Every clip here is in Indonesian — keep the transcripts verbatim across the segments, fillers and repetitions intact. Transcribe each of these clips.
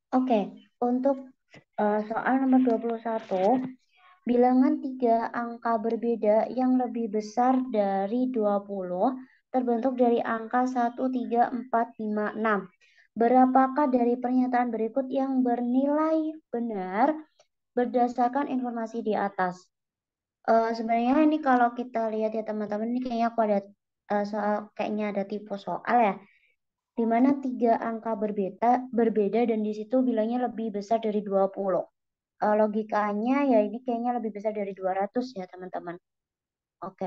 Oke, untuk uh, soal nomor dua puluh satu, bilangan tiga angka berbeda yang lebih besar dari dua puluh terbentuk dari angka satu, tiga, empat, lima, enam. Berapakah dari pernyataan berikut yang bernilai benar berdasarkan informasi di atas? Eh, sebenarnya ini kalau kita lihat ya teman-teman, ini kayaknya aku ada eh, soal, kayaknya ada tipe soal ya, di mana tiga angka berbeda berbeda dan di situ bilangnya lebih besar dari dua puluh. Eh, logikanya ya ini kayaknya lebih besar dari dua ratus ya teman-teman. Oke.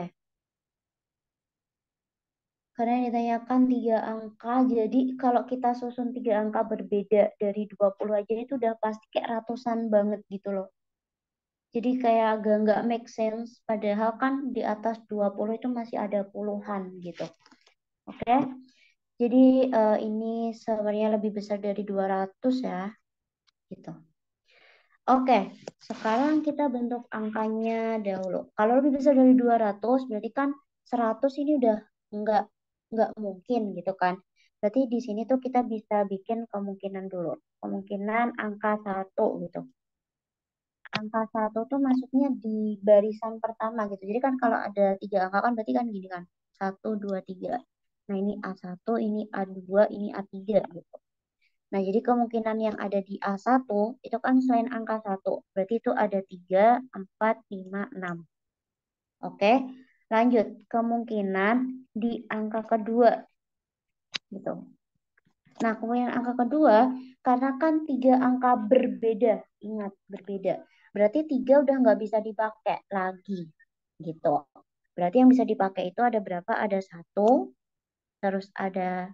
Karena yang ditanyakan tiga angka, jadi kalau kita susun tiga angka berbeda dari dua puluh aja itu udah pasti kayak ratusan banget gitu loh. Jadi kayak agak nggak make sense, padahal kan di atas dua puluh itu masih ada puluhan gitu. Oke, jadi eh, ini sebenarnya lebih besar dari dua ratus ya, gitu. Oke, sekarang kita bentuk angkanya dahulu. Kalau lebih besar dari dua ratus, berarti kan seratus ini udah nggak nggak mungkin gitu kan. Berarti di sini tuh kita bisa bikin kemungkinan dulu. Kemungkinan angka satu gitu. Angka satu tuh maksudnya di barisan pertama gitu. Jadi kan kalau ada tiga angka kan berarti kan gini kan. Satu, dua, tiga. Nah ini a satu, ini a dua, ini a tiga gitu. Nah jadi kemungkinan yang ada di a satu itu kan selain angka satu. Berarti itu ada tiga, empat, lima, enam. Oke, lanjut. Kemungkinan di angka kedua gitu. Nah, kemudian angka kedua, karena kan tiga angka berbeda, ingat berbeda. Berarti tiga udah nggak bisa dipakai lagi, gitu. Berarti yang bisa dipakai itu ada berapa? Ada satu, terus ada,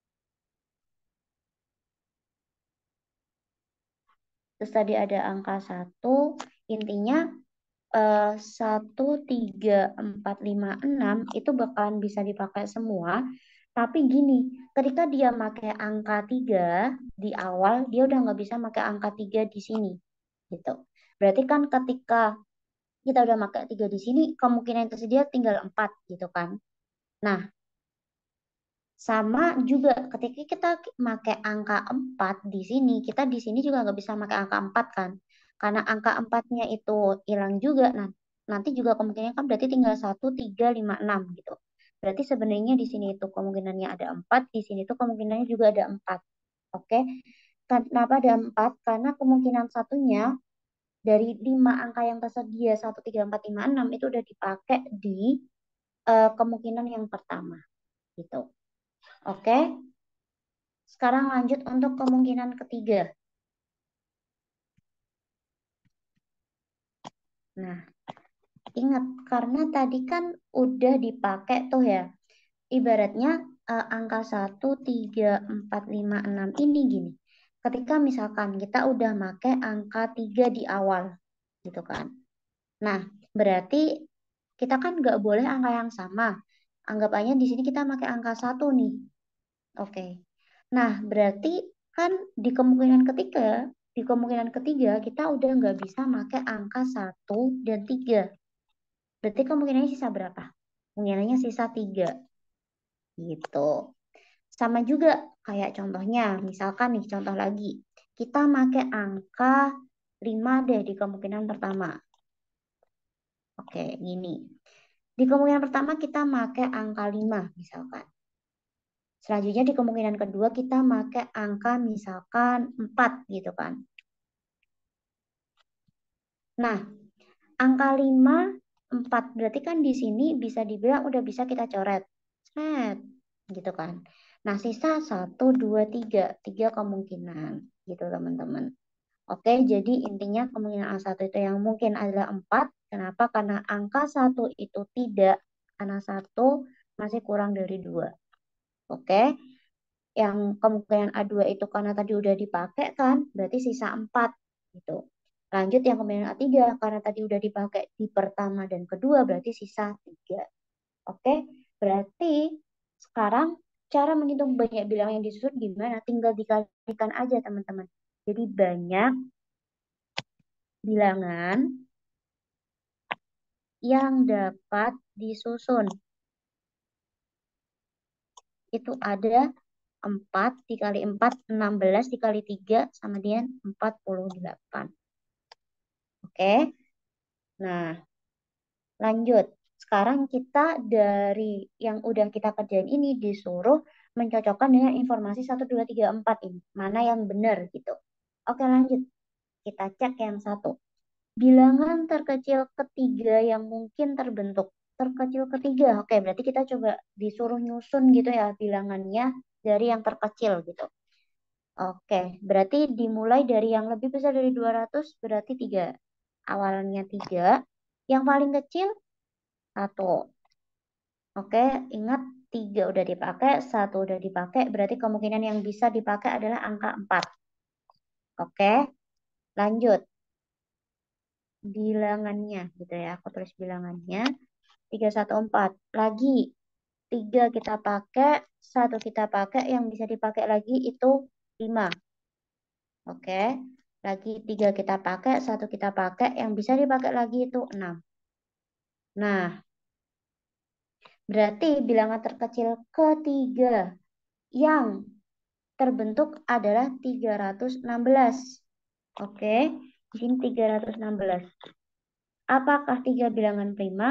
terus tadi ada angka satu. Intinya eh, satu, tiga, empat, lima, enam itu bakalan bisa dipakai semua. Tapi gini, ketika dia pakai angka tiga di awal, dia udah nggak bisa pakai angka tiga di sini gitu. Berarti kan ketika kita udah pakai tiga di sini, kemungkinan yang tersedia tinggal empat gitu kan. Nah, sama juga ketika kita pakai angka empat di sini, kita di sini juga nggak bisa pakai angka empat kan. Karena angka empatnya itu hilang juga. Nah, nanti juga kemungkinan kan berarti tinggal satu, tiga, lima, enam gitu. Berarti sebenarnya di sini itu kemungkinannya ada empat, di sini tuh kemungkinannya juga ada empat. Oke, kenapa ada empat? Karena kemungkinan satunya dari lima angka yang tersedia satu, tiga, empat, lima, enam itu udah dipakai di eh, kemungkinan yang pertama gitu. Oke, sekarang lanjut untuk kemungkinan ketiga. Nah, ingat karena tadi kan udah dipakai tuh ya. Ibaratnya eh, angka satu, tiga, empat, lima, enam ini gini. Ketika misalkan kita udah pakai angka tiga di awal gitu kan. Nah, berarti kita kan nggak boleh angka yang sama. Anggap aja di sini kita pakai angka satu nih. Oke. Nah, berarti kan di kemungkinan ketiga, di kemungkinan ketiga kita udah nggak bisa pakai angka satu dan tiga. Berarti kemungkinannya sisa berapa? Kemungkinannya sisa tiga gitu. Sama juga kayak contohnya, misalkan nih contoh lagi. Kita pakai angka lima deh di kemungkinan pertama. Oke, gini. Di kemungkinan pertama kita pakai angka lima misalkan. Selanjutnya di kemungkinan kedua kita pakai angka misalkan empat gitu kan. Nah, angka lima, empat berarti kan di sini bisa dibilang udah bisa kita coret. Set, gitu kan. Nah, sisa satu, dua, tiga. Tiga kemungkinan gitu teman-teman. Oke, jadi intinya kemungkinan a satu itu yang mungkin adalah empat. Kenapa? Karena angka satu itu tidak. Karena satu masih kurang dari dua. Oke, yang kemungkinan a dua itu karena tadi udah dipakai kan, berarti sisa empat gitu. Lanjut yang kemungkinan a tiga karena tadi udah dipakai di pertama dan kedua berarti sisa tiga. Oke, berarti sekarang cara menghitung banyak bilangan yang disusun gimana? Tinggal dikalikan aja teman-teman. Jadi banyak bilangan yang dapat disusun. Itu ada empat dikali empat, enam belas dikali tiga sama dengan empat puluh delapan. Oke. Nah, lanjut. Sekarang kita dari yang udah kita kerjain ini disuruh mencocokkan dengan informasi satu, dua, tiga, empat ini. Mana yang benar gitu. Oke, lanjut. Kita cek yang satu. Bilangan terkecil ketiga yang mungkin terbentuk. Terkecil ketiga. Oke, berarti kita coba disuruh nyusun gitu ya bilangannya dari yang terkecil gitu. Oke, berarti dimulai dari yang lebih besar dari dua ratus berarti tiga. Awalnya tiga. Yang paling kecil satu. Oke, ingat tiga udah dipakai, satu udah dipakai, berarti kemungkinan yang bisa dipakai adalah angka empat. Oke, lanjut. Bilangannya gitu ya, aku tulis bilangannya. Tiga, satu, empat. Lagi, tiga kita pakai, satu kita pakai, yang bisa dipakai lagi itu lima. Oke, lagi tiga kita pakai, satu kita pakai, yang bisa dipakai lagi itu enam. Nah, berarti bilangan terkecil ketiga yang terbentuk adalah tiga ratus enam belas. Oke, di sini tiga ratus enam belas. Apakah tiga bilangan prima?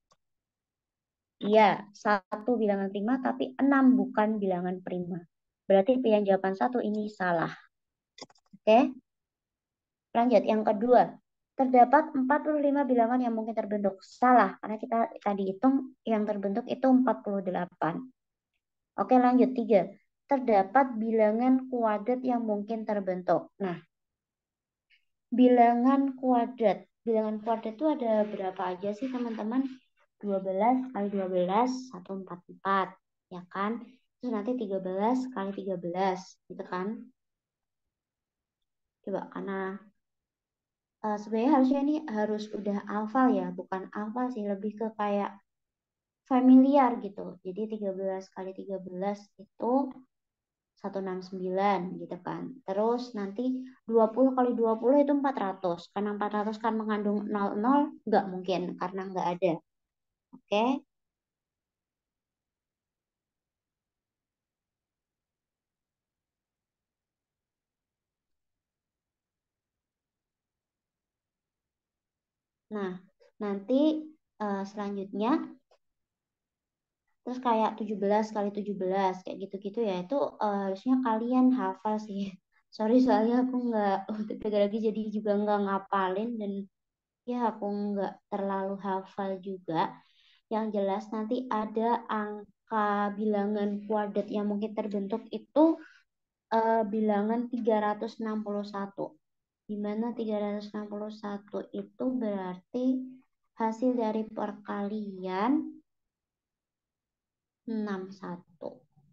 Iya, satu bilangan prima tapi enam bukan bilangan prima. Berarti pilihan jawaban satu ini salah. Oke, lanjut. Yang kedua, terdapat empat puluh lima bilangan yang mungkin terbentuk. Salah, karena kita tadi hitung yang terbentuk itu empat puluh delapan. Oke, lanjut. Tiga, terdapat bilangan kuadrat yang mungkin terbentuk. Nah, bilangan kuadrat. Bilangan kuadrat itu ada berapa aja sih teman-teman? Dua belas kali dua belas, seratus empat puluh empat. Ya kan? Terus nanti tiga belas kali tiga belas. Gitu kan? Coba karena uh, sebenarnya harusnya ini harus udah hafal ya. Bukan hafal sih. Lebih ke kayak familiar gitu. Jadi tiga belas kali tiga belas itu seratus enam puluh sembilan gitu kan. Terus nanti dua puluh kali dua puluh itu empat ratus. Karena empat ratus kan mengandung nol nol, nggak mungkin karena nggak ada. Oke. Nah, nanti eh, selanjutnya terus kayak tujuh belas kali tujuh belas kayak gitu-gitu ya. Itu eh, harusnya kalian hafal sih. Sorry soalnya aku nggak udah lagi jadi juga nggak ngapalin dan ya aku nggak terlalu hafal juga. Yang jelas nanti ada angka bilangan kuadrat yang mungkin terbentuk itu eh, bilangan tiga ratus enam puluh satu. Di mana tiga ratus enam puluh satu itu berarti hasil dari perkalian enam puluh satu.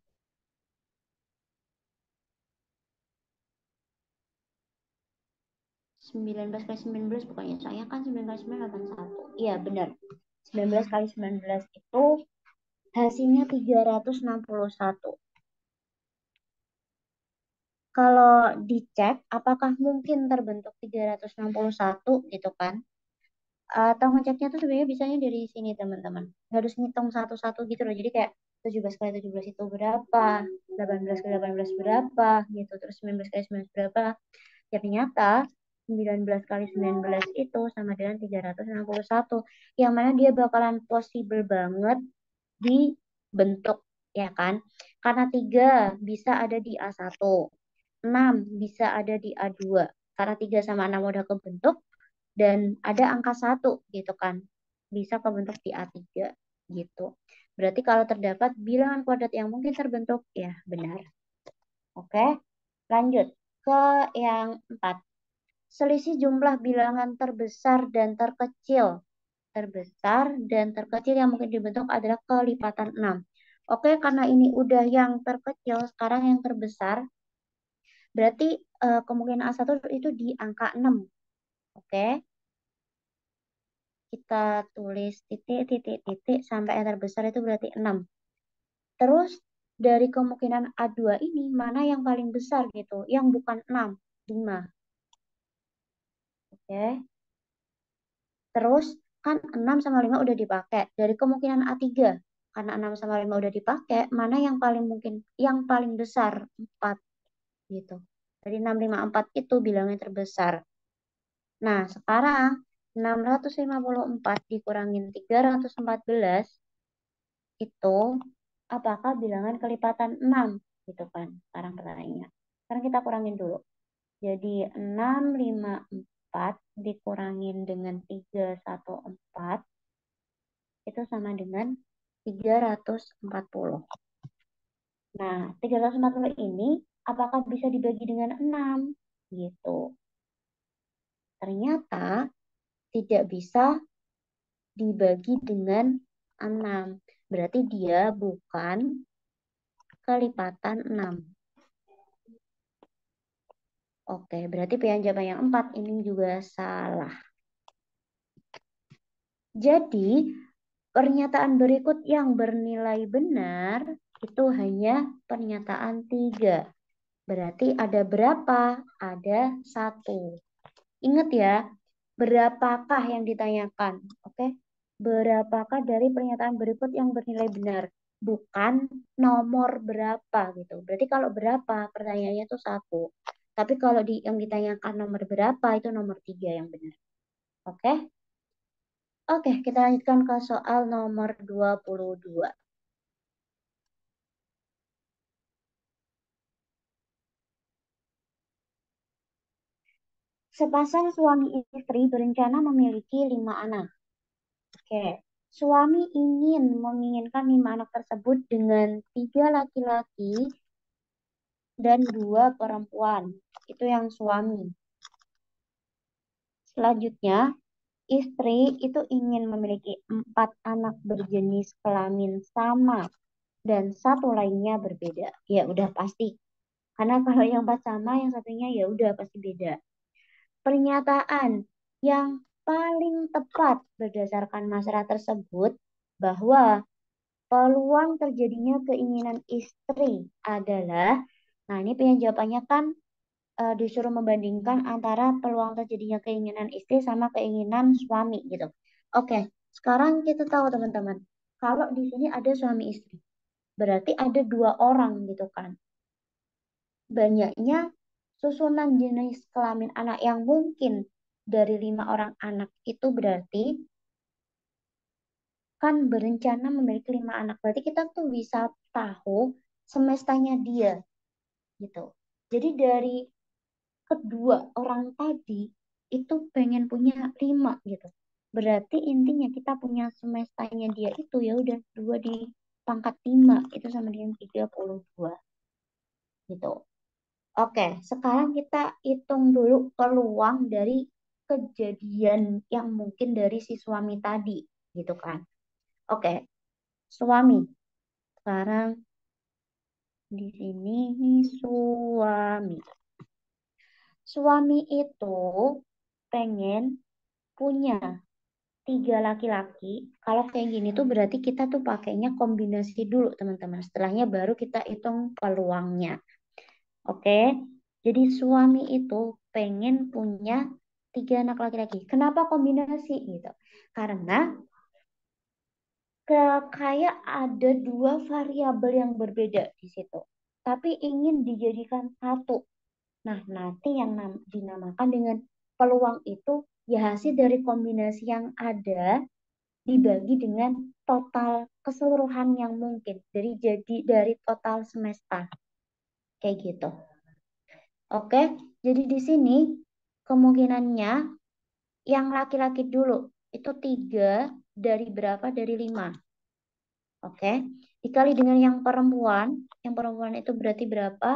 sembilan belas kali sembilan belas pokoknya. Soalnya kan sembilan kali sembilan, delapan puluh satu. Iya benar. sembilan belas kali sembilan belas itu hasilnya tiga ratus enam puluh satu. Kalau dicek apakah mungkin terbentuk tiga ratus enam puluh satu gitu kan. Atau ngeceknya tuh sebenarnya bisanya dari sini teman-teman. Harus ngitung satu-satu gitu loh. Jadi kayak tujuh belas kali tujuh belas itu berapa, delapan belas kali delapan belas berapa gitu. Terus sembilan belas kali sembilan belas berapa. Ya ternyata sembilan belas kali sembilan belas itu sama dengan tiga ratus enam puluh satu. Yang mana dia bakalan possible banget dibentuk ya kan. Karena tiga bisa ada di A satu, enam bisa ada di A dua. Karena tiga sama enam udah kebentuk, dan ada angka satu gitu kan. Bisa kebentuk di A tiga gitu. Berarti kalau terdapat bilangan kuadrat yang mungkin terbentuk, ya benar. Oke, lanjut ke yang empat. Selisih jumlah bilangan terbesar dan terkecil. Terbesar dan terkecil yang mungkin dibentuk adalah kelipatan enam. Oke, karena ini udah yang terkecil, sekarang yang terbesar. Berarti eh, kemungkinan A satu itu di angka enam. Oke, kita tulis titik, titik, titik, sampai yang terbesar itu berarti enam. Terus dari kemungkinan A dua ini, mana yang paling besar gitu? Yang bukan enam, lima. Oke. Terus kan enam sama lima udah dipakai. Dari kemungkinan A tiga. karena enam sama lima udah dipakai, mana yang paling mungkin, yang paling besar, empat gitu. Jadi enam, lima, empat itu bilangnya terbesar. Nah, sekarang enam ratus lima puluh empat dikurangin tiga ratus empat belas itu apakah bilangan kelipatan enam gitu kan? Sekarang pertanyaannya. Sekarang kita kurangin dulu. Jadi enam, lima, empat dikurangin dengan tiga, satu, empat itu sama dengan tiga ratus empat puluh. Nah, tiga ratus empat puluh ini apakah bisa dibagi dengan enam? Gitu. Ternyata tidak bisa dibagi dengan enam. Berarti dia bukan kelipatan enam. Oke, berarti pilihan jawaban yang empat ini juga salah. Jadi, pernyataan berikut yang bernilai benar itu hanya pernyataan tiga. Berarti ada berapa? Ada satu. Ingat ya, berapakah yang ditanyakan? Oke, berapakah dari pernyataan berikut yang bernilai benar? Bukan nomor berapa gitu. Berarti kalau berapa, pertanyaannya itu satu. Tapi kalau di, yang ditanyakan nomor berapa, itu nomor tiga yang benar. Oke? Oke, kita lanjutkan ke soal nomor dua puluh dua. Sepasang suami istri berencana memiliki lima anak. Oke, suami ingin menginginkan lima anak tersebut dengan tiga laki-laki dan dua perempuan. Itu yang suami. Selanjutnya, istri itu ingin memiliki empat anak berjenis kelamin sama dan satu lainnya berbeda. Ya udah pasti. Karena kalau yang empat sama, yang satunya ya udah pasti beda. Pernyataan yang paling tepat berdasarkan masalah tersebut bahwa peluang terjadinya keinginan istri adalah, nah ini pilihan jawabannya kan eh, disuruh membandingkan antara peluang terjadinya keinginan istri sama keinginan suami gitu. Oke, sekarang kita tahu teman-teman, kalau di sini ada suami istri, berarti ada dua orang gitu kan. Banyaknya susunan jenis kelamin anak yang mungkin dari lima orang anak itu berarti kan berencana memiliki lima anak. Berarti kita tuh bisa tahu semestanya dia gitu. Jadi dari kedua orang tadi itu pengen punya lima gitu. Berarti intinya kita punya semestanya dia itu ya udah dua di pangkat lima itu sama dengan tiga puluh dua gitu. Oke, sekarang kita hitung dulu peluang dari kejadian yang mungkin dari si suami tadi gitu kan. Oke, suami. Sekarang di sini suami. Suami itu pengen punya tiga laki-laki. Kalau kayak gini tuh berarti kita tuh pakainya kombinasi dulu teman-teman. Setelahnya baru kita hitung peluangnya. Oke. Jadi suami itu pengen punya tiga anak laki-laki. Kenapa kombinasi gitu? Karena ke- kayak ada dua variabel yang berbeda di situ. Tapi ingin dijadikan satu. Nah, nanti yang nam- dinamakan dengan peluang itu ya hasil dari kombinasi yang ada dibagi dengan total keseluruhan yang mungkin. Dari jadi dari total semesta. Kayak gitu. Oke, jadi di sini kemungkinannya yang laki-laki dulu itu tiga dari berapa? Dari lima. Oke, dikali dengan yang perempuan, yang perempuan itu berarti berapa?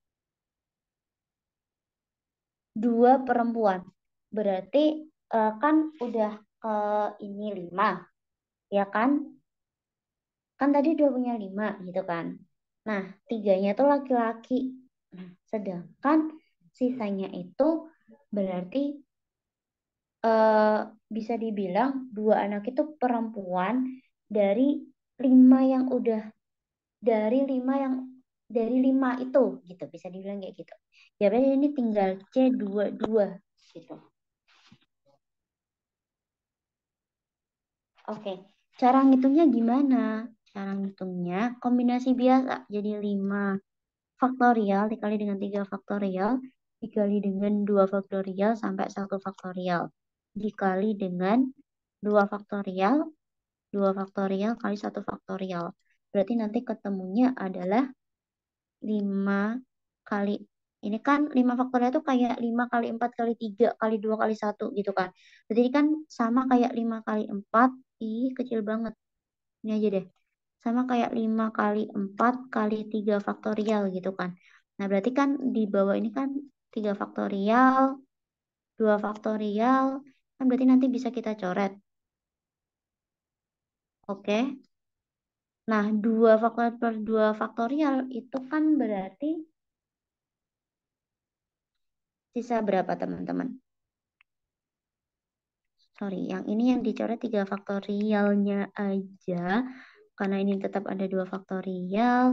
Dua perempuan. Berarti eh, kan udah eh, ini lima, ya kan? Kan tadi udah punya lima gitu kan. Nah, tiganya itu laki-laki. Nah, sedangkan sisanya itu berarti eh, bisa dibilang dua anak itu perempuan dari lima yang udah dari lima yang dari lima itu gitu bisa dibilang kayak gitu. Ya berarti ini tinggal C dua dua gitu. Oke, cara ngitungnya gimana? cara ngitungnya kombinasi biasa. Jadi lima faktorial dikali dengan tiga faktorial dikali dengan dua faktorial sampai satu faktorial dikali dengan dua faktorial, dua faktorial kali satu faktorial. Berarti nanti ketemunya adalah lima kali, ini kan lima faktorial itu kayak lima kali empat kali tiga kali dua kali satu gitu kan. Berarti ini kan sama kayak lima kali empat, ih kecil banget. Ini aja deh. Sama kayak lima kali empat kali tiga faktorial gitu kan. Nah berarti kan di bawah ini kan tiga faktorial, dua faktorial, kan berarti nanti bisa kita coret. Oke. Nah, dua faktorial per dua faktorial itu kan berarti sisa berapa teman-teman? Sorry, yang ini yang dicoret tiga faktorialnya aja. Karena ini tetap ada dua faktorial.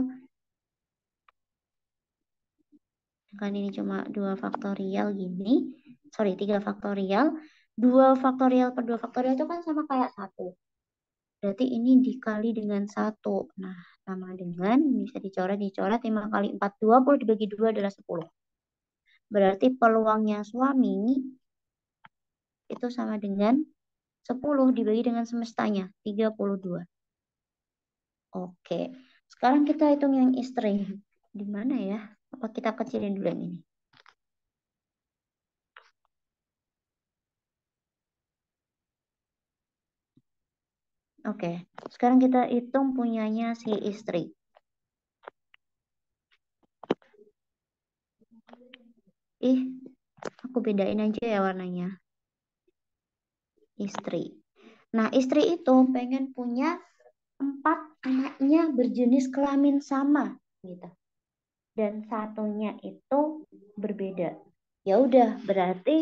Kan ini cuma dua faktorial gini. Sorry, tiga faktorial. Dua faktorial per dua faktorial itu kan sama kayak satu. Berarti ini dikali dengan satu. Nah, sama dengan bisa dicoret, dicoret lima kali empat, dua puluh dibagi dua adalah sepuluh. Berarti peluangnya suami itu sama dengan sepuluh dibagi dengan semestanya, tiga puluh dua. Oke, sekarang kita hitung yang istri. Di mana ya? Apa kita kecilin dulu yang ini? Oke, sekarang kita hitung punyanya si istri. Ih, aku bedain aja ya warnanya. Istri. Nah, istri itu pengen punya empat anaknya berjenis kelamin sama gitu. Dan satunya itu berbeda. Ya udah, berarti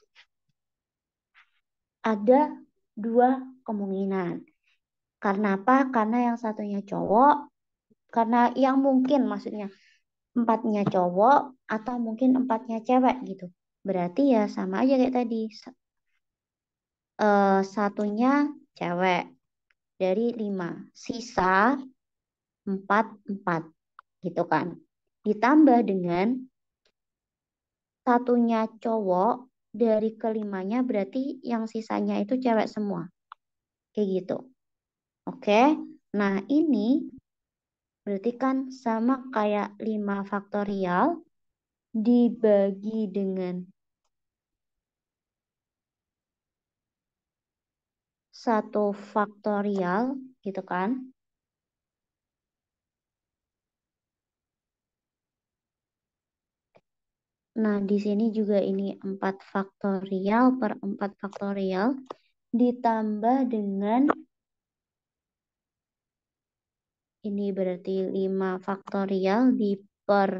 ada dua kemungkinan. Karena apa? Karena yang satunya cowok, karena yang mungkin maksudnya empatnya cowok atau mungkin empatnya cewek gitu. Berarti ya sama aja kayak tadi. S- eh, satunya cewek dari lima. Sisa empat, empat gitu kan. Ditambah dengan satunya cowok dari kelimanya berarti yang sisanya itu cewek semua. Kayak gitu. Oke. Nah ini berarti kan sama kayak lima faktorial dibagi dengan satu faktorial gitu kan. Nah, di sini juga ini empat faktorial per empat faktorial ditambah dengan ini berarti lima faktorial di per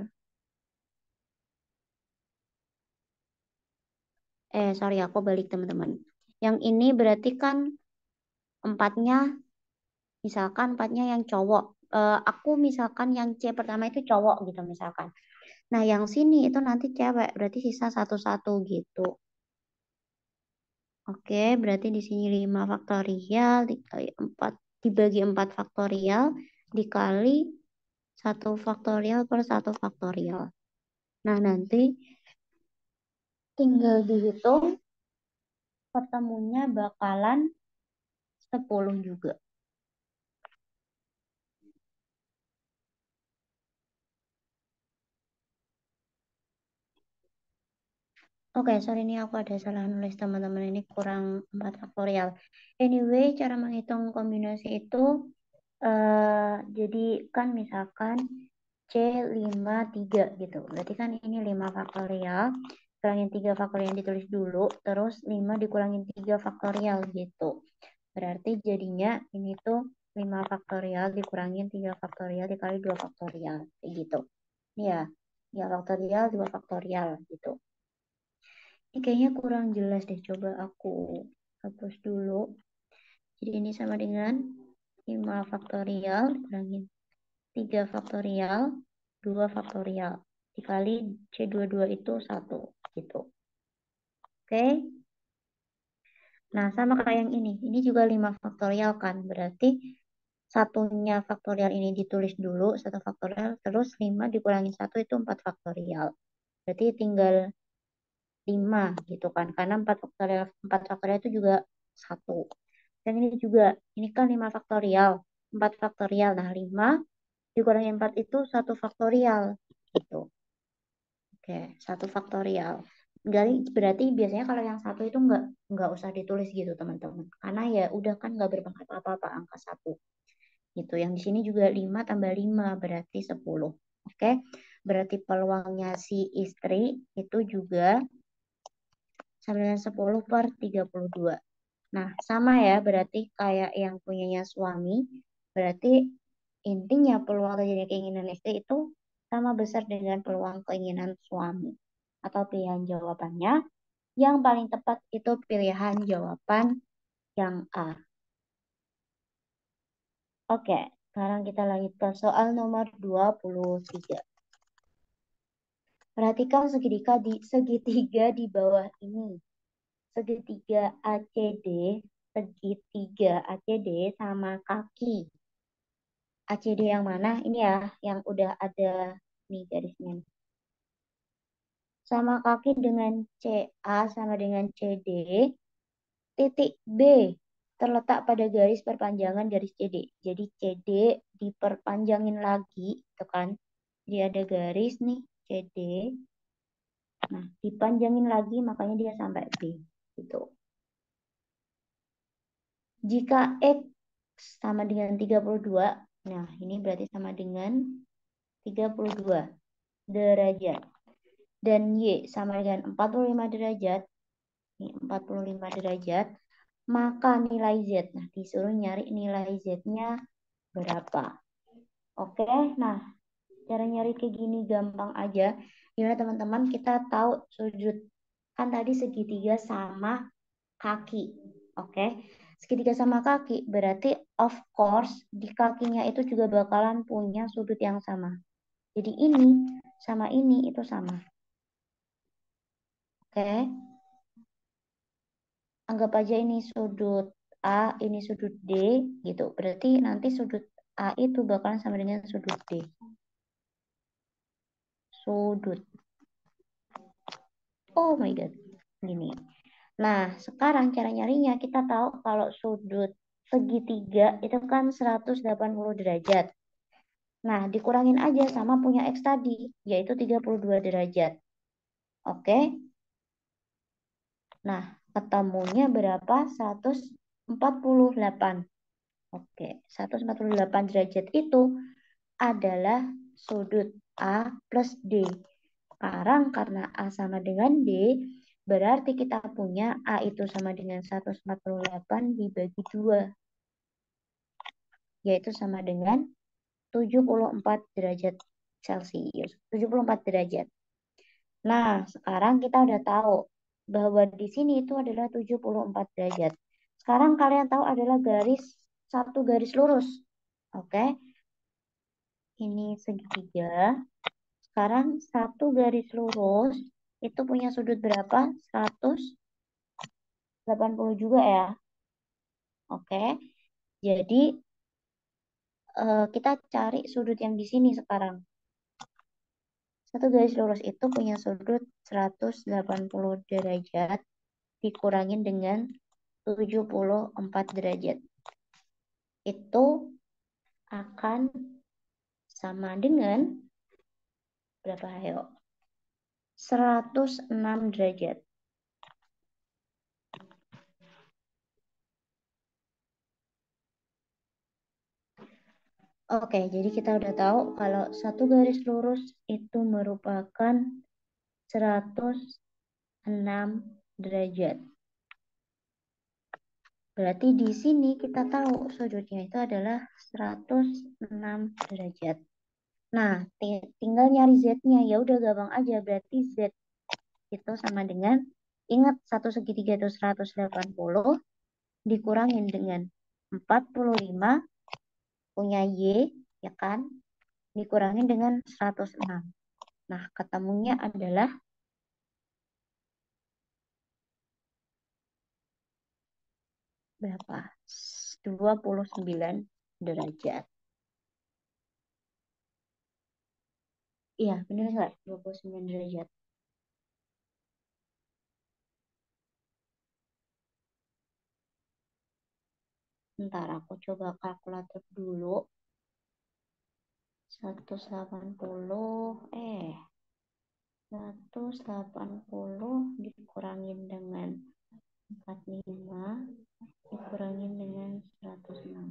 eh sorry aku balik teman-teman. Yang ini berarti kan empatnya misalkan empatnya yang cowok. Eh, aku misalkan yang C pertama itu cowok gitu misalkan. Nah, yang sini itu nanti cewek, berarti sisa satu-satu gitu. Oke, berarti di sini lima faktorial dikali empat dibagi empat faktorial dikali satu faktorial per satu faktorial. Nah, nanti tinggal dihitung ketemunya bakalan sepuluh juga. Oke, sorry ini aku ada salah nulis teman-teman, ini kurang empat faktorial. Anyway, cara menghitung kombinasi itu eh jadi kan misalkan C lima tiga gitu. Berarti kan ini lima faktorial, kurangin tiga faktorial yang ditulis dulu, terus lima dikurangin tiga faktorial gitu. Berarti jadinya ini tuh lima faktorial dikurangin tiga faktorial dikali dua faktorial. Kayak gitu. Ya, tiga faktorial, dua faktorial gitu. Ini kayaknya kurang jelas deh. Coba aku hapus dulu. Jadi ini sama dengan lima faktorial dikurangin tiga faktorial, dua faktorial. Dikali C dua puluh dua itu satu gitu. Oke. Nah, sama kayak yang ini. Ini juga lima faktorial kan. Berarti satunya faktorial ini ditulis dulu, satu faktorial, terus lima dikurangin satu itu empat faktorial. Berarti tinggal lima gitu kan, karena empat faktorial, empat faktorial itu juga satu. Dan ini juga, ini kan lima faktorial, empat faktorial. Nah, lima dikurangi empat itu satu faktorial gitu. Oke, satu faktorial. Jadi berarti biasanya kalau yang satu itu nggak nggak usah ditulis gitu teman-teman. Karena ya udah kan nggak berpengaruh apa-apa angka satu. Gitu. Yang di sini juga lima tambah lima berarti sepuluh. Oke, berarti peluangnya si istri itu juga sama dengan sepuluh per tiga puluh dua. Nah, sama ya berarti kayak yang punyanya suami. Berarti intinya peluang terjadinya keinginan istri itu sama besar dengan peluang keinginan suami. Atau pilihan jawabannya yang paling tepat itu pilihan jawaban yang A. Oke, sekarang kita lanjut ke soal nomor dua puluh tiga. Perhatikan segitiga di segitiga di bawah ini. Segitiga A C D, segitiga A C D sama kaki. A C D yang mana? Ini ya, yang udah ada nih garisnya. Sama kaki dengan C A sama dengan C D. Titik B terletak pada garis perpanjangan garis C D. Jadi C D diperpanjangin lagi, itu kan. Jadi ada garis nih C D. Nah, dipanjangin lagi makanya dia sampai B. Gitu. Jika X sama dengan tiga puluh dua, nah ini berarti sama dengan tiga puluh dua derajat. Dan Y sama dengan empat puluh lima derajat, ini empat puluh lima derajat, maka nilai Z, nah disuruh nyari nilai Z-nya berapa. Oke, nah cara nyari kayak gini gampang aja. Gimana teman-teman, kita tahu sudut, kan tadi segitiga sama kaki. Oke, segitiga sama kaki berarti of course di kakinya itu juga bakalan punya sudut yang sama. Jadi ini sama ini itu sama. Oke, anggap aja ini sudut A, ini sudut D gitu. Berarti nanti sudut A itu bakalan sama dengan sudut D. Sudut. Oh my God. Gini. Nah, sekarang cara nyarinya kita tahu kalau sudut segitiga itu kan seratus delapan puluh derajat. Nah, dikurangin aja sama punya X tadi, yaitu tiga puluh dua derajat. Oke. Nah, ketemunya berapa? seratus empat puluh delapan. Oke, seratus empat puluh delapan derajat itu adalah sudut A plus D. Sekarang karena A sama dengan D, berarti kita punya A itu sama dengan seratus empat puluh delapan dibagi dua. Yaitu sama dengan tujuh puluh empat derajat Celcius. tujuh puluh empat derajat. Nah, sekarang kita udah tahu bahwa di sini itu adalah tujuh puluh empat derajat. Sekarang kalian tahu adalah garis, satu garis lurus. Oke. Ini segitiga. Sekarang satu garis lurus itu punya sudut berapa? seratus delapan puluh juga ya. Oke. Jadi eh, kita cari sudut yang di sini sekarang. Satu garis lurus itu punya sudut seratus delapan puluh derajat dikurangin dengan tujuh puluh empat derajat. Itu akan sama dengan berapa? Ayo. seratus enam derajat. Oke, jadi kita udah tahu kalau satu garis lurus itu merupakan seratus enam derajat. Berarti di sini kita tahu sudutnya itu adalah seratus enam derajat. Nah, tinggal nyari Z-nya. Ya udah gampang aja. Berarti Z itu sama dengan, ingat satu segitiga itu seratus delapan puluh dikurangin dengan empat puluh lima punya Y, ya kan? Dikurangin dengan seratus enam. Nah, ketemunya adalah berapa? dua puluh sembilan derajat. Iya, benar nggak? dua puluh sembilan derajat. Ntar aku coba kalkulator dulu. seratus delapan puluh, eh, seratus delapan puluh dikurangin dengan empat puluh lima, dikurangin dengan seratus enam.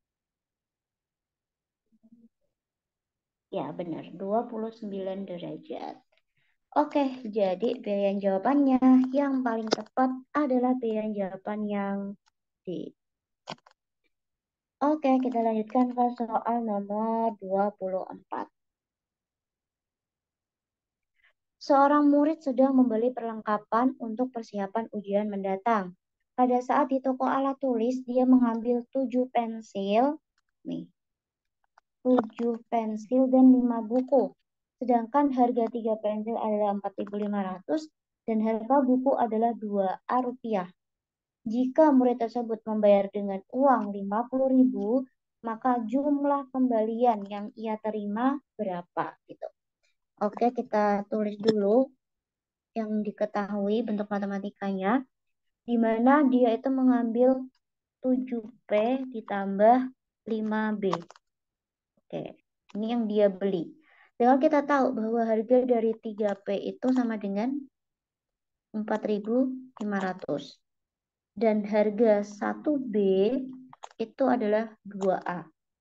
Ya, benar, dua puluh sembilan derajat. Oke, jadi pilihan jawabannya yang paling tepat adalah pilihan jawaban yang D. Oke, kita lanjutkan ke soal nomor dua puluh empat. Seorang murid sedang membeli perlengkapan untuk persiapan ujian mendatang. Pada saat di toko alat tulis, dia mengambil tujuh pensil, nih, tujuh pensil dan lima buku. Sedangkan harga tiga pensil adalah empat ribu lima ratus dan harga buku adalah dua A rupiah. Jika murid tersebut membayar dengan uang lima puluh ribu, maka jumlah kembalian yang ia terima berapa? Gitu. Oke, kita tulis dulu yang diketahui bentuk matematikanya, di mana dia itu mengambil tujuh P ditambah lima B. Oke, ini yang dia beli. Dengan kita tahu bahwa harga dari tiga P itu sama dengan empat ribu lima ratus. Dan harga satu B itu adalah dua A.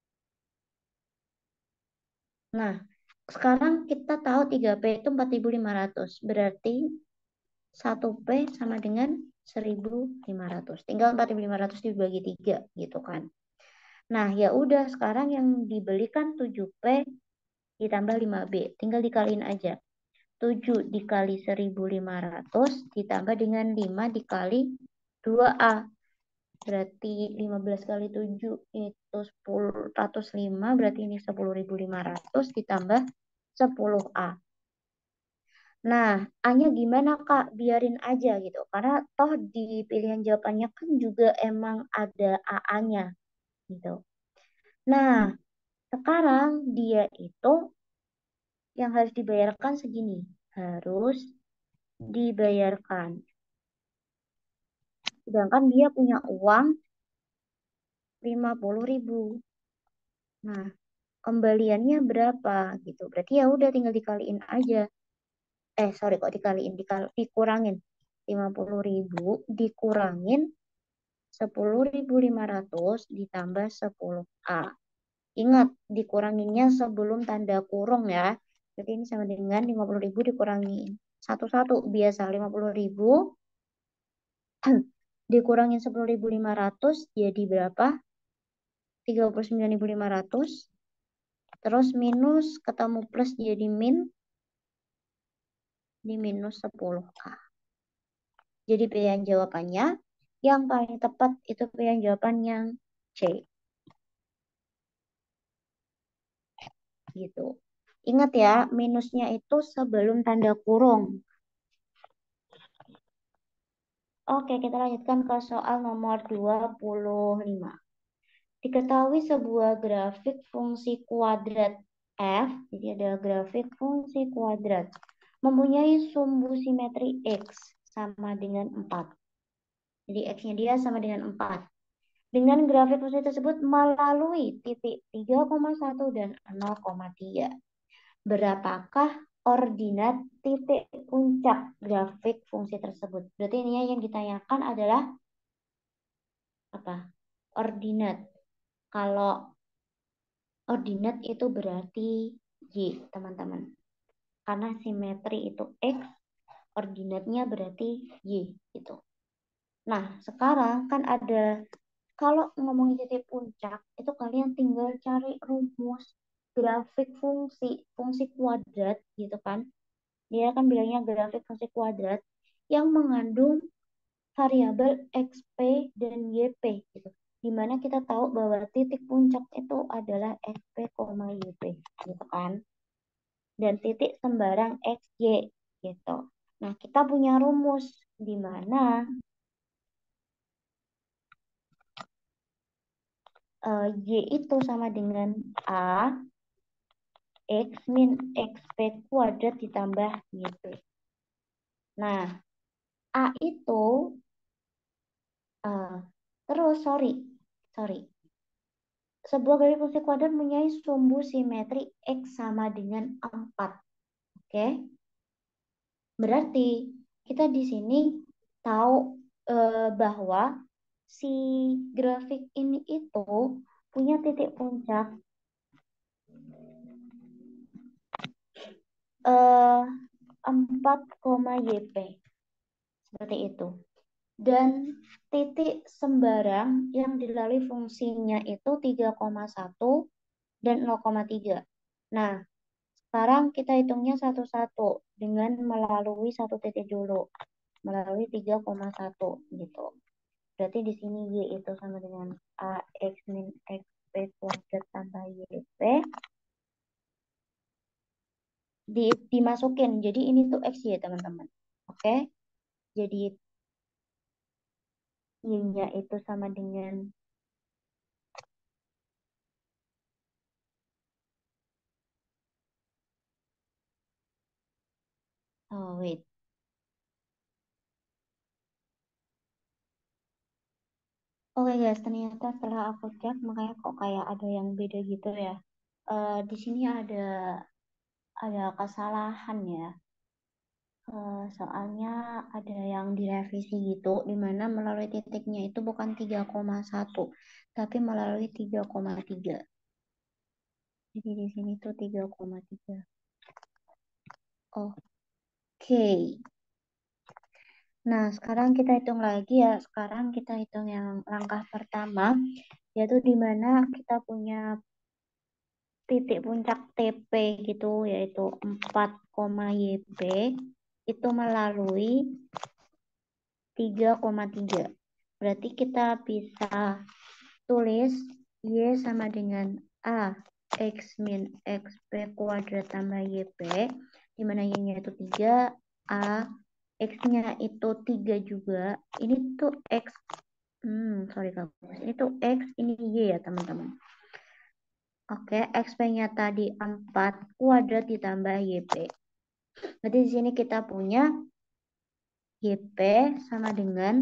Nah, sekarang kita tahu tiga P itu empat ribu lima ratus. Berarti satu P sama dengan seribu lima ratus. Tinggal empat ribu lima ratus dibagi tiga gitu kan. Nah, ya udah sekarang yang dibelikan tujuh P ditambah lima B. Tinggal dikaliin aja. tujuh dikali seribu lima ratus ditambah dengan lima dikali dua A. Berarti lima belas kali tujuh itu seratus lima, berarti ini sepuluh ribu lima ratus ditambah sepuluh A. Nah, A-nya gimana Kak? Biarin aja gitu. Karena toh di pilihan jawabannya kan juga emang ada A A-nya gitu. Nah, sekarang dia itu yang harus dibayarkan segini. Harus dibayarkan. Sedangkan dia punya uang lima puluh ribu. Nah, kembaliannya berapa gitu. Berarti ya udah tinggal dikaliin aja. Eh, sorry kok dikaliin, dikal dikurangin. Lima puluh ribu dikurangin sepuluh ribu lima ratus ditambah sepuluh A. Ingat, dikuranginnya sebelum tanda kurung ya. Jadi ini sama dengan lima puluh ribu dikurangin satu-satu. Biasa lima puluh ribu dikurangin sepuluh ribu lima ratus jadi berapa? tiga puluh sembilan ribu lima ratus. Terus minus ketemu plus jadi min. Di minus sepuluh A. Jadi pilihan jawabannya yang paling tepat itu pilihan jawaban yang C. Gitu. Ingat ya, minusnya itu sebelum tanda kurung. Oke, kita lanjutkan ke soal nomor dua puluh lima. Diketahui sebuah grafik fungsi kuadrat F, jadi ada grafik fungsi kuadrat, mempunyai sumbu simetri X sama dengan empat. Jadi X-nya dia sama dengan empat. Dengan grafik fungsi tersebut melalui titik tiga koma satu dan nol koma tiga. Berapakah ordinat titik puncak grafik fungsi tersebut? Berarti ini yang ditanyakan adalah apa? Ordinat. Kalau ordinat itu berarti Y, teman-teman. Karena simetri itu X, ordinatnya berarti Y, gitu. Nah, sekarang kan ada, kalau ngomongin titik puncak, itu kalian tinggal cari rumus grafik fungsi, fungsi kuadrat gitu kan. Dia kan bilangnya grafik fungsi kuadrat yang mengandung variabel X P dan Y P gitu. Dimana kita tahu bahwa titik puncak itu adalah X P, Y P gitu kan. Dan titik sembarang X Y gitu. Nah, kita punya rumus di mana uh, Y itu sama dengan A X min X P kuadrat ditambah Y P. Nah, A itu, uh, terus, sorry, sorry. Sebuah garis fungsi kuadrat mempunyai sumbu simetri X sama dengan empat. Oke. Berarti kita di sini tahu eh, bahwa si grafik ini itu punya titik puncak eh, empat, Y P. Seperti itu. Dan titik sembarang yang dilalui fungsinya itu tiga koma satu dan nol koma tiga. Nah, sekarang kita hitungnya satu-satu dengan melalui satu titik dulu. Melalui tiga koma satu gitu. Berarti di sini Y itu sama dengan A X min X P kuadrat tambah Y P. Di, dimasukin. Jadi ini tuh X Y teman-teman. Oke. Jadi Y-nya itu sama dengan oh wait. Oke guys, ternyata setelah aku cek makanya kok kayak ada yang beda gitu ya. Eh, di sini ada ada kesalahan ya. Eh, soalnya ada yang direvisi gitu, di mana melalui titiknya itu bukan tiga koma satu, tapi melalui tiga koma tiga. Jadi di sini tuh tiga koma tiga. Oke. Nah, sekarang kita hitung lagi ya. Sekarang kita hitung yang langkah pertama, yaitu di mana kita punya titik puncak T P gitu, yaitu empat, Y P itu melalui tiga koma tiga. Berarti kita bisa tulis Y sama dengan A X min X P kuadrat tambah Y P, di mana Y-nya itu tiga, A X-nya itu tiga juga. Ini tuh X, hmm, sorry kampus. Ini tuh X, ini Y ya teman-teman. Oke, X P-nya tadi empat kuadrat ditambah Y P. Berarti di sini kita punya Y P sama dengan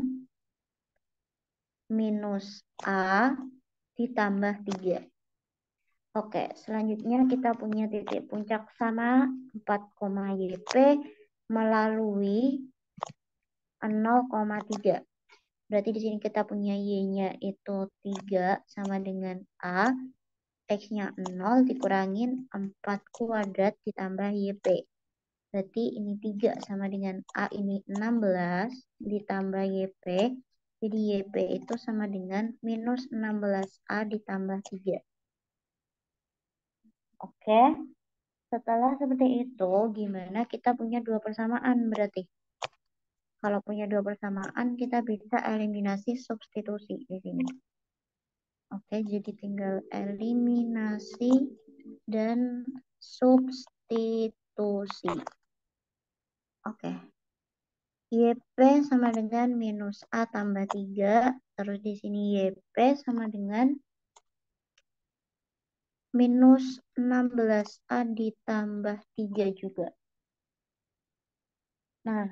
minus A ditambah tiga. Oke, selanjutnya kita punya titik puncak sama empat, Y P melalui nol koma tiga. Berarti di sini kita punya Y-nya itu tiga sama dengan A, X-nya nol dikurangin empat kuadrat ditambah Y P. Berarti ini tiga sama dengan A ini enam belas ditambah Y P. Jadi Y P itu sama dengan minus enam belas A ditambah tiga. Oke, setelah seperti itu, gimana kita punya dua persamaan berarti? Kalau punya dua persamaan, kita bisa eliminasi substitusi di sini. Oke, jadi tinggal eliminasi dan substitusi. Oke. Y P sama dengan minus A tambah tiga. Terus di sini Y P sama dengan minus enam belas A ditambah tiga juga. Nah,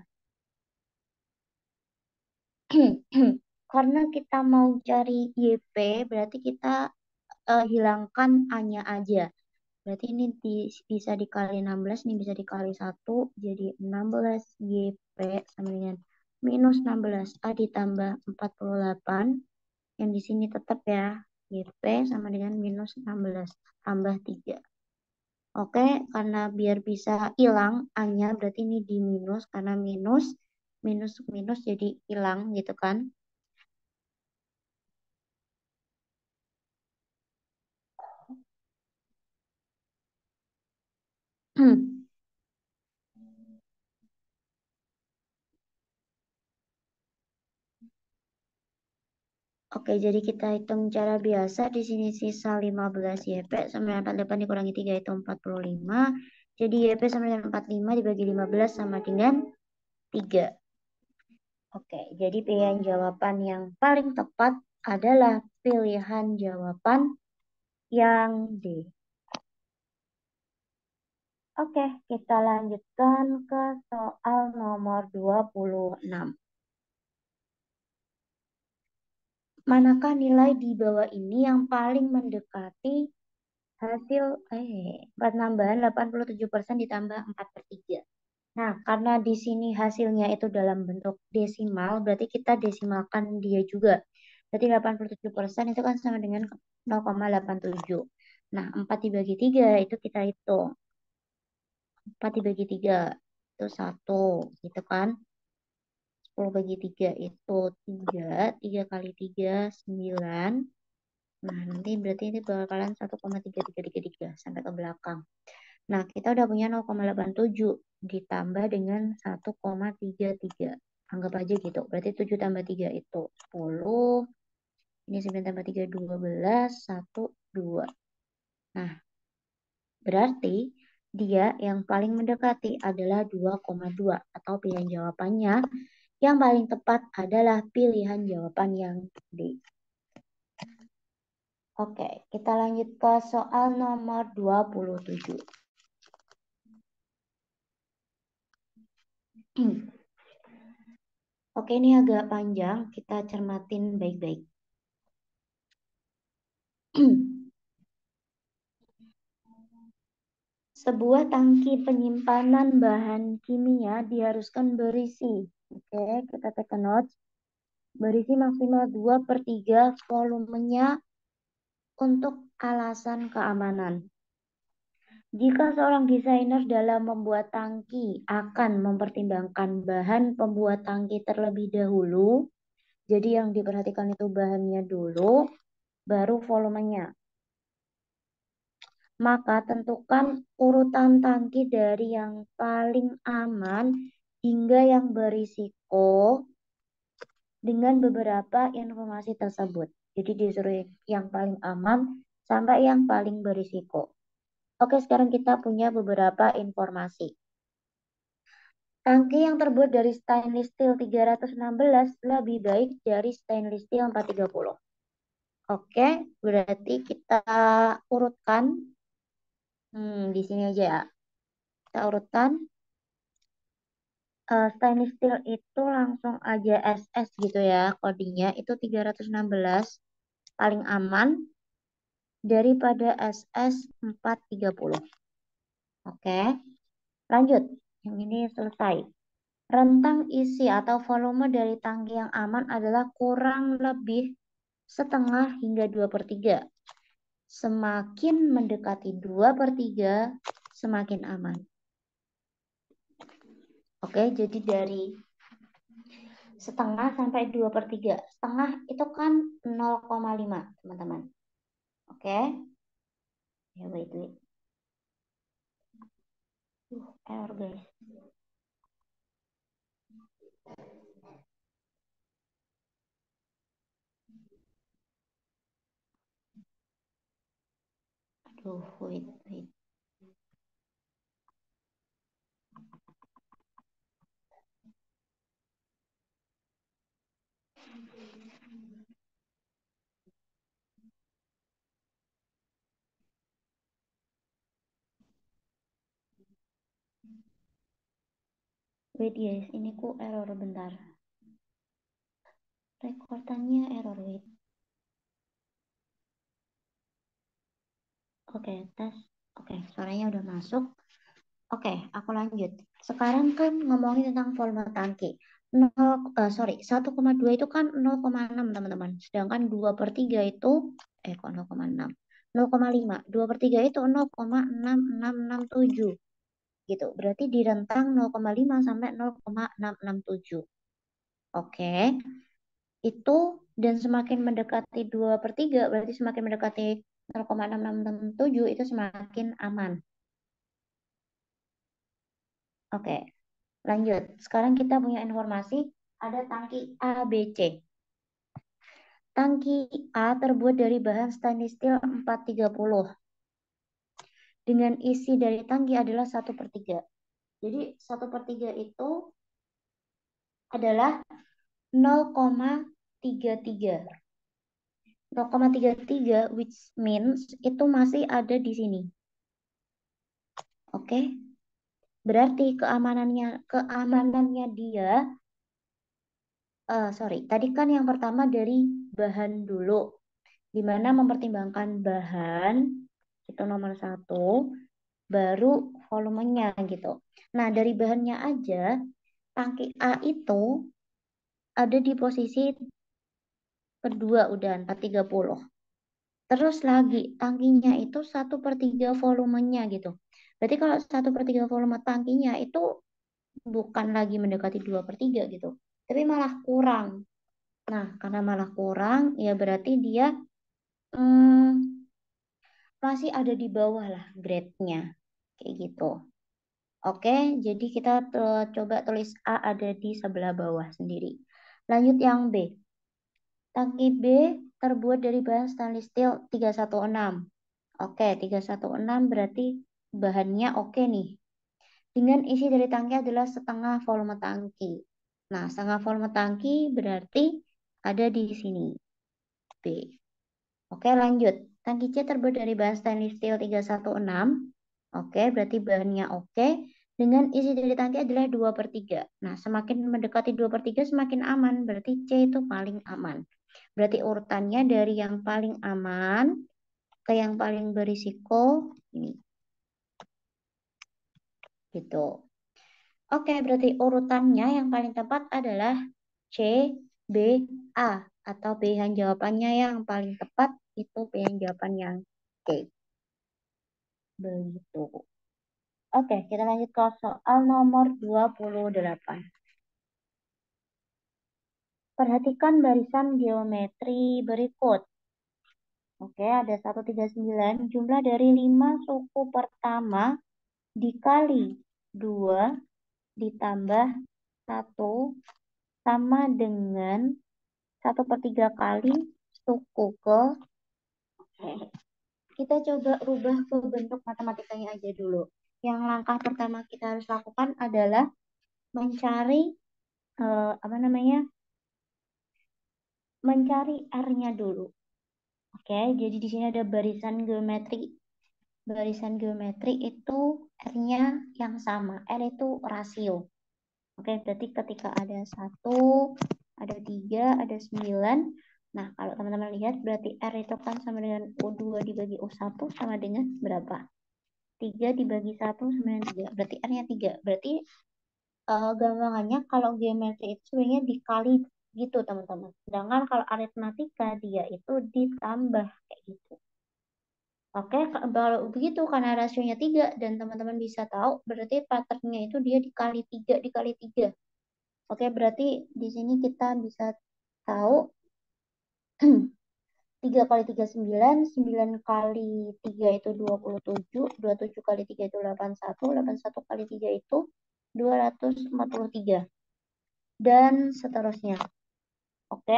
karena kita mau cari Y P, berarti kita uh, hilangkan A-nya aja. Berarti ini di, bisa dikali enam belas, ini bisa dikali satu, jadi enam belas Y P sama dengan minus enam belas A ditambah empat puluh delapan. Yang di sini tetap ya, Y P sama dengan minus enam belas tambah tiga. Oke, karena biar bisa hilang A-nya, berarti ini di minus, karena minus, minus, minus jadi hilang gitu kan. Oke, jadi kita hitung cara biasa. Di sini sisa lima belas Y P sama dengan empat puluh delapan dikurangi tiga itu empat puluh lima. Jadi Y P sama dengan empat puluh lima dibagi lima belas sama dengan tiga. Oke, jadi pilihan jawaban yang paling tepat adalah pilihan jawaban yang D. Oke, kita lanjutkan ke soal nomor dua puluh enam. Manakah nilai di bawah ini yang paling mendekati hasil eh penambahan delapan puluh tujuh persen ditambah empat per tiga? Nah, karena di sini hasilnya itu dalam bentuk desimal, berarti kita desimalkan dia juga. Berarti delapan puluh tujuh persen itu kan sama dengan nol koma delapan tujuh. Nah, empat dibagi tiga itu kita hitung. empat dibagi tiga itu satu, gitu kan? sepuluh bagi tiga itu tiga. tiga kali tiga, sembilan. Nah, nanti berarti ini bakalan satu koma tiga tiga tiga tiga sampai ke belakang. Nah, kita udah punya nol koma delapan tujuh ditambah dengan satu koma tiga tiga. Anggap aja gitu. Berarti tujuh tambah tiga itu sepuluh. Ini sembilan tambah tiga, dua belas. satu, dua. Nah, berarti dia yang paling mendekati adalah dua koma dua. Atau pilihan jawabannya yang paling tepat adalah pilihan jawaban yang D. Oke, kita lanjut ke soal nomor dua puluh tujuh. Oke, ini agak panjang, kita cermatin baik-baik. Sebuah tangki penyimpanan bahan kimia diharuskan berisi. Oke, kita take a note. Berisi maksimal dua per tiga volumenya untuk alasan keamanan. Jika seorang desainer dalam membuat tangki akan mempertimbangkan bahan pembuat tangki terlebih dahulu, jadi yang diperhatikan itu bahannya dulu, baru volumenya. Maka tentukan urutan tangki dari yang paling aman hingga yang berisiko dengan beberapa informasi tersebut. Jadi disuruh yang paling aman sampai yang paling berisiko. Oke, sekarang kita punya beberapa informasi. Tangki yang terbuat dari stainless steel tiga ratus enam belas lebih baik dari stainless steel empat ratus tiga puluh. Oke, berarti kita urutkan. Hmm, di sini aja ya. Kita urutkan. Uh, stainless steel itu langsung aja S S gitu ya. Kodenya itu tiga ratus enam belas. Paling aman daripada S S empat ratus tiga puluh. Oke, lanjut. Yang ini selesai. Rentang isi atau volume dari tangki yang aman adalah kurang lebih setengah hingga dua per tiga. Semakin mendekati dua per tiga, semakin aman. Oke, jadi dari setengah sampai dua per tiga. Setengah itu kan nol koma lima, teman-teman. Oke. Ya, wait, wait. Uh, error, guys. Aduh, wait, wait. Wait, guys. Ini ku error bentar. Rekordannya error, wait. Oke, tes. Oke, suaranya udah masuk. Oke, aku lanjut. Sekarang kan ngomongin tentang volume tangki. nol, uh, sorry, satu koma dua itu kan nol koma enam, teman-teman. Sedangkan dua per tiga itu, eh kok nol koma enam? nol koma lima. dua per tiga itu nol koma enam enam enam tujuh. Gitu. Berarti di rentang nol koma lima sampai nol koma enam enam tujuh. Oke. Itu dan semakin mendekati dua per tiga, berarti semakin mendekati nol koma enam enam tujuh itu semakin aman. Oke, lanjut. Sekarang kita punya informasi ada tangki A, B, C. Tangki A terbuat dari bahan stainless steel empat ratus tiga puluh. Dengan isi dari tangki adalah satu per tiga. Jadi satu per tiga itu adalah nol koma tiga tiga. nol koma tiga tiga, which means itu masih ada di sini. Oke, berarti keamanannya keamanannya dia, eh sorry, tadi kan yang pertama dari bahan dulu, di mana mempertimbangkan bahan itu nomor satu, baru volumenya gitu. Nah, dari bahannya aja, tangki A itu ada di posisi kedua udah empat ratus tiga puluh. Terus lagi tangkinya itu satu per tiga volumenya gitu. Berarti kalau satu per tiga volume tangkinya itu bukan lagi mendekati dua per tiga gitu. Tapi malah kurang. Nah, karena malah kurang, ya berarti dia hmm, masih ada di bawah lah grade-nya. Kayak gitu. Oke, jadi kita te- coba tulis A ada di sebelah bawah sendiri. Lanjut yang B. Tangki B terbuat dari bahan stainless steel tiga satu enam. Oke, tiga satu enam berarti bahannya oke nih. Dengan isi dari tangki adalah setengah volume tangki. Nah, setengah volume tangki berarti ada di sini, B. Oke, lanjut. Tangki C terbuat dari bahan stainless steel tiga satu enam. Oke, berarti bahannya oke. Dengan isi dari tangki adalah dua per tiga. Nah, semakin mendekati dua per tiga semakin aman. Berarti C itu paling aman. Berarti urutannya dari yang paling aman ke yang paling berisiko ini. Gitu. Oke, berarti urutannya yang paling tepat adalah C, B, A. Atau pilihan jawabannya yang paling tepat itu pilihan jawaban yang C. Begitu. Oke, kita lanjut ke soal nomor dua puluh delapan. Perhatikan barisan geometri berikut. Oke, ada seratus tiga puluh sembilan. Jumlah dari lima suku pertama dikali dua ditambah satu sama dengan satu per tiga kali suku ke. Oke, kita coba rubah ke bentuk matematikanya aja dulu. Yang langkah pertama kita harus lakukan adalah mencari eh, apa namanya? Mencari R-nya dulu. Oke, jadi di sini ada barisan geometri. Barisan geometri itu R-nya yang sama. R itu rasio. Oke, berarti ketika ada satu, ada tiga, ada sembilan. Nah, kalau teman-teman lihat berarti R itu kan sama dengan U dua dibagi U satu sama dengan berapa? Tiga dibagi satu sama dengan tiga. Berarti R-nya tiga. Berarti uh, gampangannya kalau geometri itu sebenarnya dikali gitu teman-teman. Sedangkan kalau aritmatika dia itu ditambah kayak gitu. Oke, kalau begitu karena rasionya tiga dan teman-teman bisa tahu berarti patternnya itu dia dikali tiga dikali tiga. Oke, berarti di sini kita bisa tahu tiga kali tiga sembilan, sembilan kali tiga itu dua puluh tujuh, dua puluh tujuh kali tiga itu delapan puluh satu, delapan puluh satu kali tiga itu dua ratus empat puluh tiga. Dan seterusnya. Oke.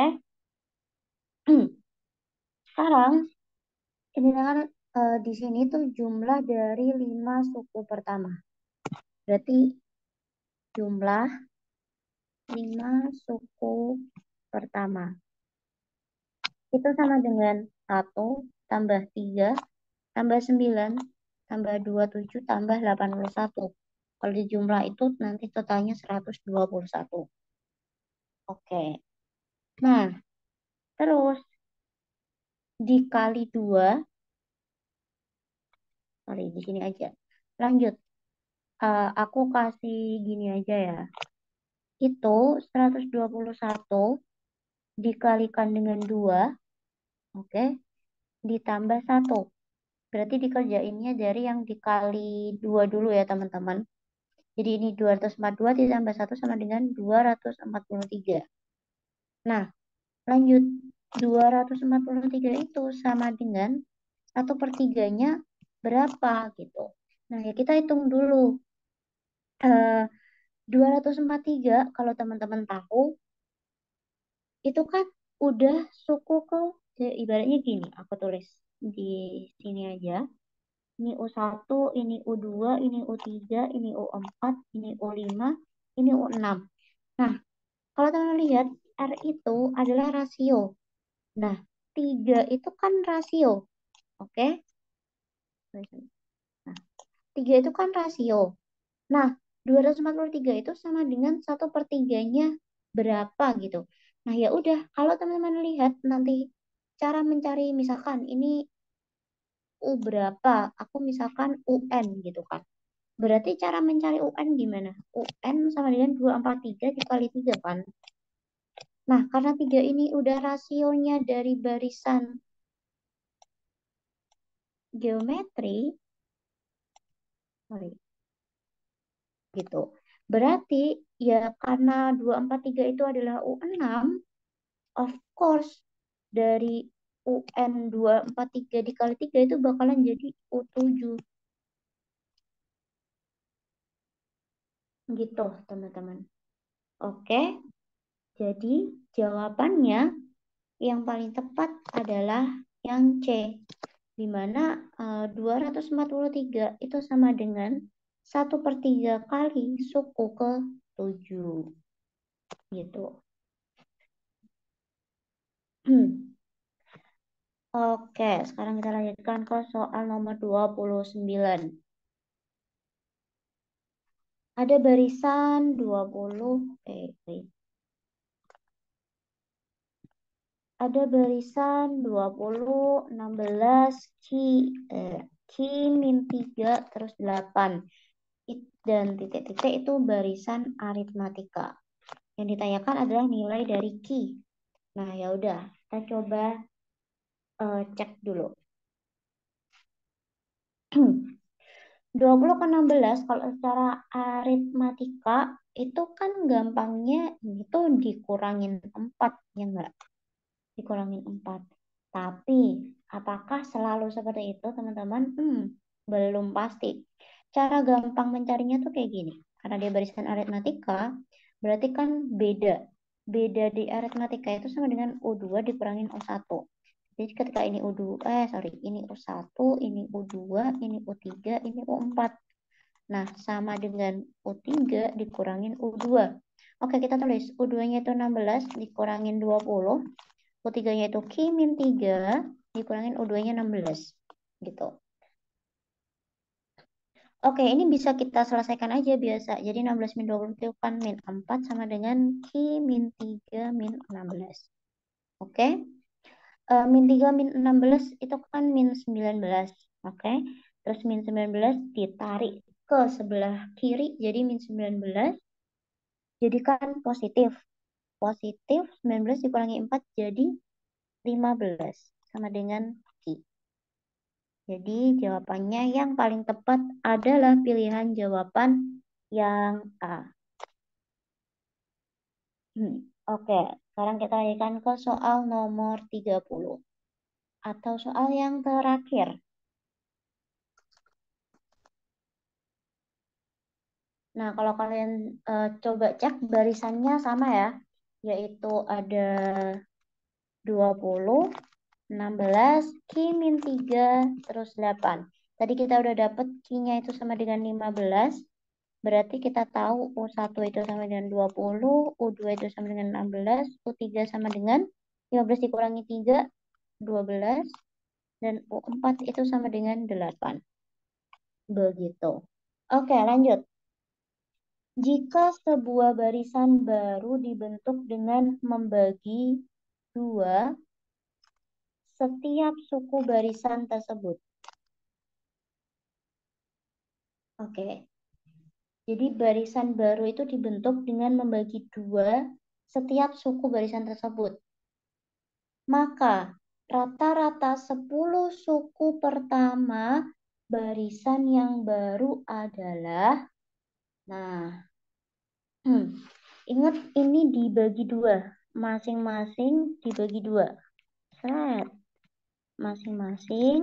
Sekarang ini kan eh, di sini tuh jumlah dari lima suku pertama. Berarti jumlah lima suku pertama. Itu sama dengan satu tambah tiga tambah sembilan tambah dua puluh tujuh tambah delapan puluh satu. Kalau di jumlah itu nanti totalnya seratus dua puluh satu. Oke. Nah, terus dikali dua, sorry di sini aja. Lanjut. Eh, aku kasih gini aja ya. Itu seratus dua puluh satu dikalikan dengan dua, oke, ditambah satu. Berarti dikerjainnya dari yang dikali dua dulu ya teman-teman. Jadi ini dua ratus empat puluh dua ditambah satu sama dengan dua ratus empat puluh tiga. Nah, lanjut. dua ratus empat puluh tiga itu sama dengan satu per tiganya berapa gitu. Nah, ya kita hitung dulu. Eh, dua ratus empat puluh tiga kalau teman-teman tahu itu kan udah suku ke, ya, ibaratnya gini, aku tulis di sini aja. Ini u satu, ini u dua, ini u tiga, ini u empat, ini u lima, ini u enam. Nah, kalau teman lihat R itu adalah rasio. Nah, tiga itu kan rasio. Oke? Nah, tiga itu kan rasio. Nah, dua ratus empat puluh tiga itu sama dengan satu per tiganya berapa gitu. Nah, ya udah, kalau teman-teman lihat nanti cara mencari, misalkan ini U berapa, aku misalkan U N gitu kan. Berarti cara mencari U N gimana? U N sama dengan dua ratus empat puluh tiga dikali tiga kan. Nah, karena tiga ini udah rasionya dari barisan geometri, sorry, gitu. Berarti ya karena dua ratus empat puluh tiga itu adalah U enam, of course dari U N dua ratus empat puluh tiga dikali tiga itu bakalan jadi U tujuh. Gitu, teman-teman. Oke, jadi jawabannya yang paling tepat adalah yang C, di mana uh, dua ratus empat puluh tiga itu sama dengan satu per tiga kali suku ke tujuh. Gitu. Oke, sekarang kita lanjutkan ke soal nomor dua puluh sembilan. Ada barisan dua puluh, eh, wait. Ada barisan dua puluh, enam belas, Ki, eh, Ki min tiga, terus delapan. Dan titik-titik itu barisan aritmatika. Yang ditanyakan adalah nilai dari Ki. Nah, ya udah, kita coba uh, cek dulu. dua puluh ke enam belas kalau secara aritmatika itu kan gampangnya itu dikurangin empat, ya enggak? Dikurangin empat. Tapi apakah selalu seperti itu, teman-teman? Hmm, belum pasti. Cara gampang mencarinya tuh kayak gini. Karena dia barisan aritmatika, berarti kan beda. Beda di aritmatika itu sama dengan U dua dikurangin U satu. Jadi ketika ini U dua, eh sorry, ini U satu, ini U dua, ini U tiga, ini U empat. Nah, sama dengan U tiga dikurangin U dua. Oke, kita tulis U dua-nya itu enam belas dikurangin dua puluh. U tiga-nya itu Ki min tiga dikurangin U dua-nya enam belas. Gitu. Oke, ini bisa kita selesaikan aja biasa. Jadi enam belas min dua puluh itu kan min empat sama dengan Ki min tiga min enam belas. Oke. Uh, min tiga min enam belas itu kan min sembilan belas. Oke. Terus min sembilan belas ditarik ke sebelah kiri jadi min sembilan belas. Jadi kan positif. Positif sembilan belas dikurangi empat jadi lima belas. Sama dengan Ki. Jadi jawabannya yang paling tepat adalah pilihan jawaban yang A. Hmm, Oke, sekarang kita lanjutkan ke soal nomor tiga puluh. Atau soal yang terakhir. Nah, kalau kalian uh, coba cek barisannya sama ya. Yaitu ada dua puluh, enam belas, Ki min tiga, terus delapan. Tadi kita udah dapet Ki-nya itu sama dengan lima belas. Berarti kita tahu U satu itu sama dengan dua puluh, U dua itu sama dengan enam belas, U tiga sama dengan lima belas dikurangi tiga, dua belas, dan U empat itu sama dengan delapan. Begitu. Oke, lanjut. Jika sebuah barisan baru dibentuk dengan membagi dua setiap suku barisan tersebut. Oke. Jadi barisan baru itu dibentuk dengan membagi dua setiap suku barisan tersebut. Maka rata-rata sepuluh suku pertama barisan yang baru adalah, nah, hmm, ingat ini dibagi dua, masing-masing dibagi dua. Set, masing-masing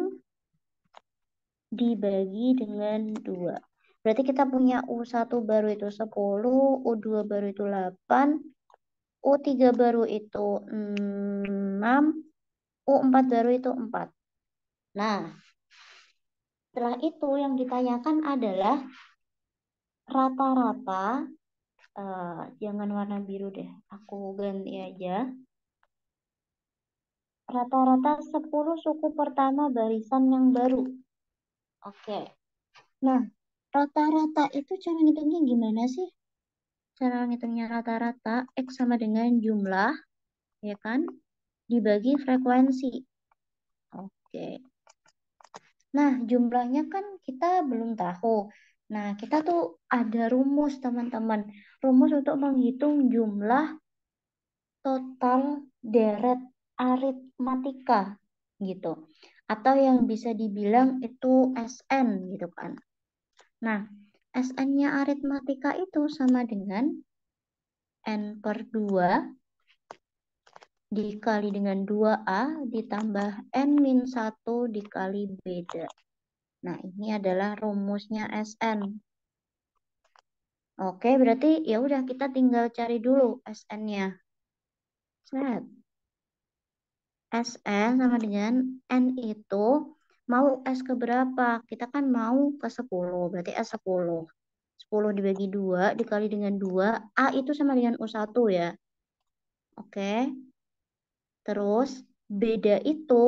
dibagi dengan dua. Berarti kita punya U satu baru itu sepuluh, U dua baru itu delapan, U tiga baru itu enam, U empat baru itu empat. Nah, setelah itu yang ditanyakan adalah rata-rata, uh, jangan warna biru deh, aku ganti aja. rata-rata sepuluh suku pertama barisan yang baru. Oke. Nah, rata-rata itu cara ngitungnya gimana sih? Cara ngitungnya rata-rata, X sama dengan jumlah, ya kan? Dibagi frekuensi. Oke. Nah, jumlahnya kan kita belum tahu. Nah, kita tuh ada rumus, teman-teman. Rumus untuk menghitung jumlah total deret aritmatika gitu. Atau yang bisa dibilang itu S N gitu kan. Nah, S N-nya aritmatika itu sama dengan N per dua dikali dengan dua A ditambah N min satu dikali beda. Nah, ini adalah rumusnya S N. Oke, berarti ya udah kita tinggal cari dulu S N-nya. Set. S N sama dengan N itu mau S ke berapa? Kita kan mau ke sepuluh, berarti S sepuluh. sepuluh dibagi dua dikali dengan dua, A itu sama dengan U satu ya. Oke. Terus beda itu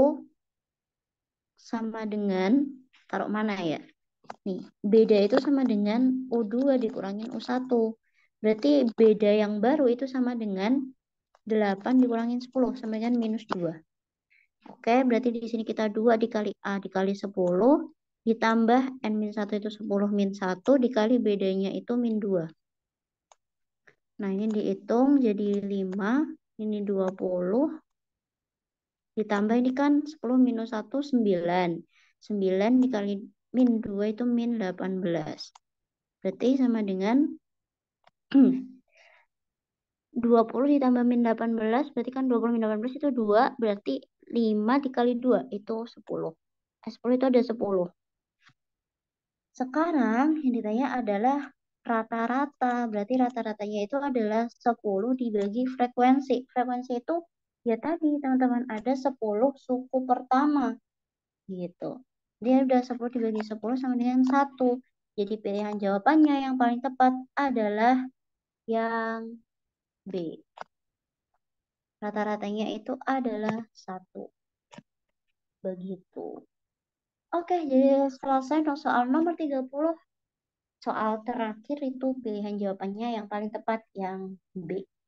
sama dengan, taruh mana ya? Nih, beda itu sama dengan U dua dikurangin U satu. Berarti beda yang baru itu sama dengan delapan dikurangin sepuluh sama dengan minus dua. Oke, berarti di sini kita dua dikali A dikali sepuluh ditambah N min satu itu sepuluh min satu dikali bedanya itu min dua. Nah, ini dihitung jadi lima, ini dua puluh, ditambah ini kan sepuluh minus satu, sembilan. sembilan dikali min dua itu min delapan belas. Berarti sama dengan dua puluh ditambah min delapan belas, berarti kan dua puluh min delapan belas itu dua, berarti lima dikali dua itu sepuluh. Eh, sepuluh itu ada sepuluh. Sekarang yang ditanya adalah rata-rata. Berarti rata-ratanya itu adalah sepuluh dibagi frekuensi. Frekuensi itu ya tadi teman-teman ada sepuluh suku pertama gitu. Dia udah sepuluh dibagi sepuluh sama dengan satu. Jadi pilihan jawabannya yang paling tepat adalah yang B. Rata-ratanya itu adalah satu. Begitu. Oke, jadi selesai dong soal nomor tiga puluh. Soal terakhir itu pilihan jawabannya yang paling tepat yang B.